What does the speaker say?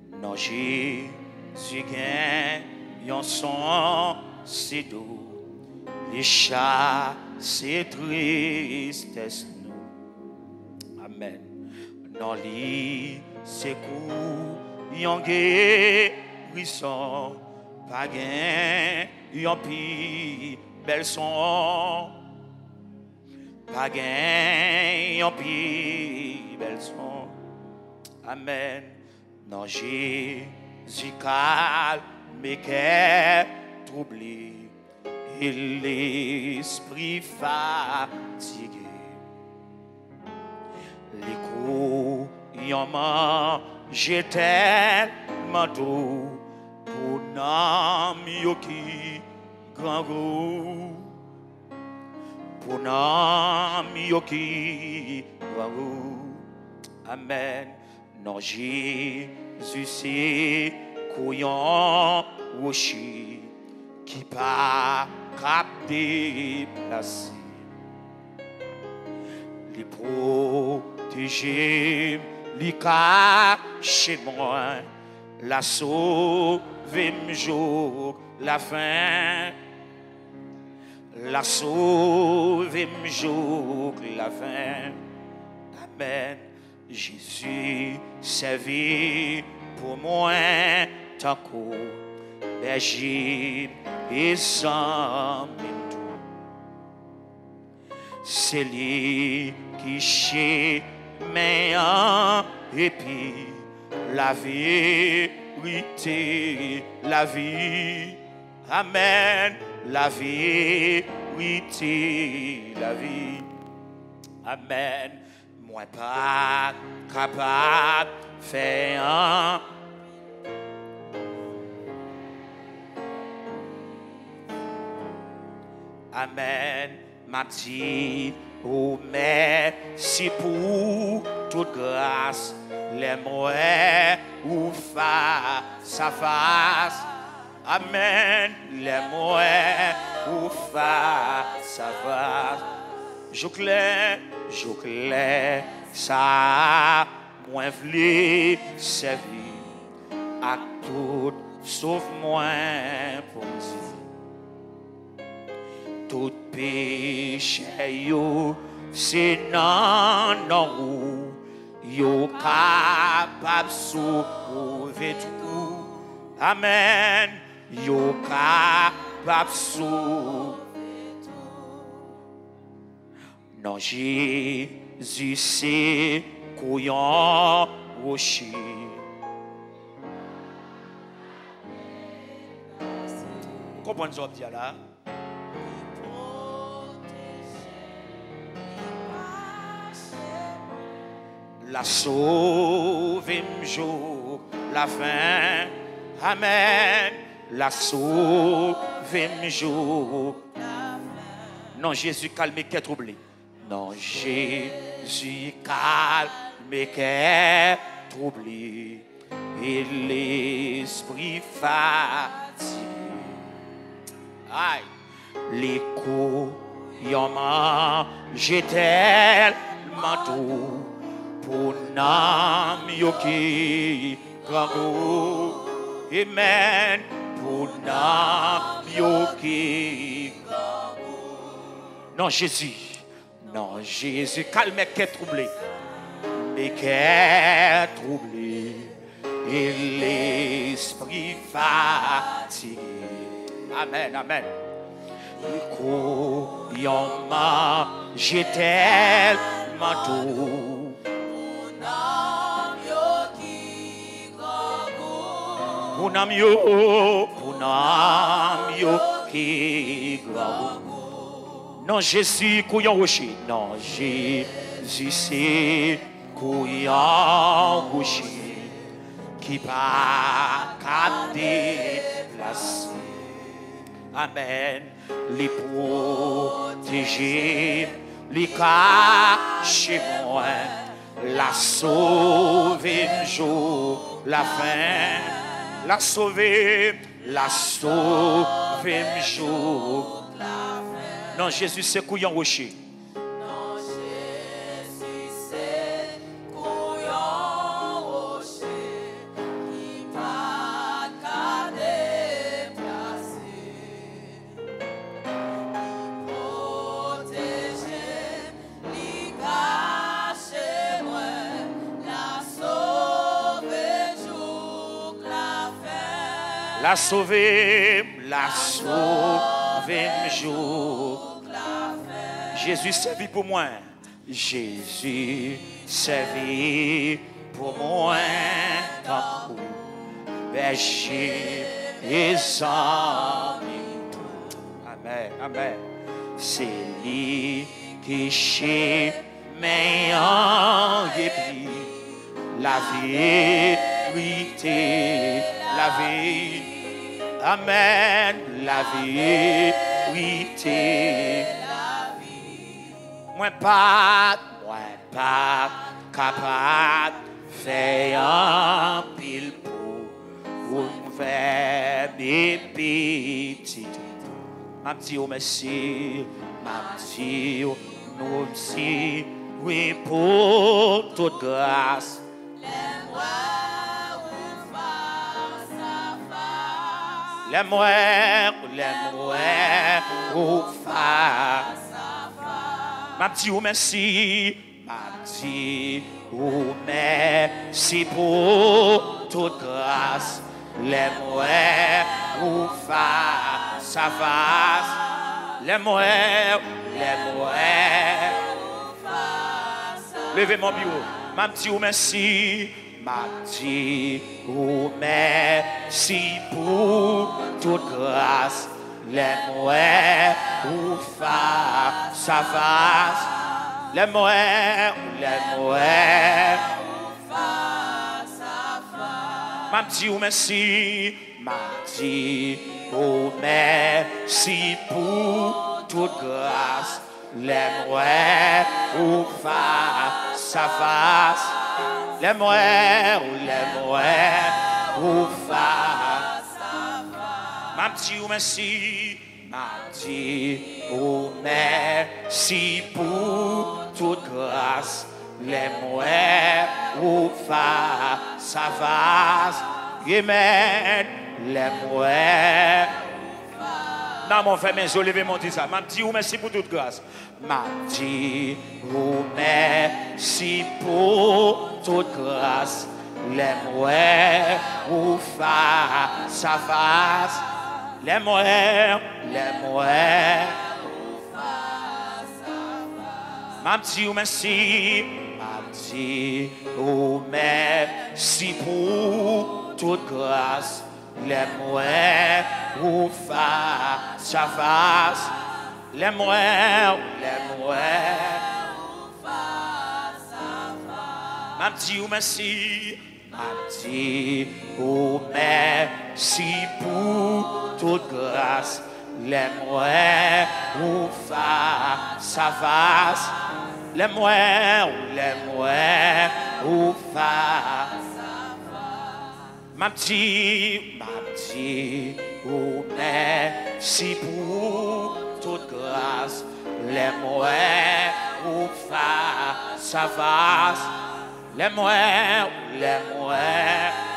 Non, Jésus gagne yon son si doux. Les chats, c'est tristesse nous. Amen. Non, li, c'est coup, yon guérison. Pas gain, yon pi, bel son. Pas gain, yon pi, bel son. Amen. Non, Jésus calme, mais qu'est troublé. Et l'esprit fatigué. Les coups, yon mangé tellement d'eau. Pour nam yoki grand goût. Pour nam yoki grand goût. Amen. Non, Jésus c'est couillon rocher qui pas cap déplacer. Les protéger, les cacher moi. La sauver m'jour la fin. La sauver m'jour la fin. Amen. Jésus servi pour moi tant qu'au berger et sans tout. C'est lui qui chez meilleur et puis la vérité, la vie. Amen. La vérité, la vie. Amen. Moi pas capable faire un. Amen. Ma petite, oh merci pour toute grâce. Les mots ou face à face. Amen. Les mots ou face à face. Je clair, ça, moi v'lais servir à tout sauf moi pour dire. Tout péché, yo, c'est non, yo capable sauver tout. Amen. Yo capable sauver tout. Non, Jésus c'est couillon rocher. Vous comprenez ce que je dis là? La sauver m'jour la fin. Amen. La sauver m'jour la fin. Non, Jésus calme qu'est troublé. Non, Jésus calme qu'est troublé. Et l'esprit fatigué. Aïe. Les coups y'en mangé tellement tout. Pour nam yoki grand. Amen. Pour nam yoki grand. Non, Jésus. Non, Jésus. Calme qu'est troublé. Mais qu'est troublé. Et l'esprit fatigué. Amen, amen. Le y'en mangé tellement tout. Punam yo qui grand. Non, Jésus couillon rocher. Non, Jésus c'est couillon rocher qui pas qu'à déplacer. Amen. Les protéger, les cacher moi, la sauver jour, la fin. La sauver m'jour. Non, Jésus c'est couillon rocher. Non, Jésus c'est couillon rocher qui la sauver, m'jour. Jésus servi pour moi. Jésus servi pour moi. Tant péché et sans. Amen, amen. C'est lui qui chez meilleur et puis la vérité, la vie. Amen, la vérité. Moi pas capable faire un pile pour me faire des petits. Ma petite merci, ma petite nous merci, oui pour toute grâce. Les moeurs, ou face. Ma petite merci, ma petite merci pour toute grâce. Les moeurs, ou face à face. Les moeurs, levez mon bureau. Ma petite merci. Mati ou merci pour toute grâce, les moeurs ou face à face, les moeurs Mati ou merci pour toute grâce, les moeurs ou face à face. Les moeurs ou face à face. Ma petite ou merci pour toute grâce. Les moeurs ou face à face. Amen. Les moeurs. Non, mon frère, mais je lève mon dit ça. Ma petite ou merci pour toute grâce. Ma petite ou merci pour toute grâce. Les moeurs ou face à face. Les moeurs ou face à face. Ma petite ou merci. Ma petite ou merci pour toute grâce. Les moeurs ou face à face. Les moeurs ou face à face. Ma petite ou merci. Ma petite ou merci pour toute grâce. Les moeurs ou face à face. Les moeurs ou face à face. Ma petite ou merci pour toute grâce, les moeurs ou face à face, les moeurs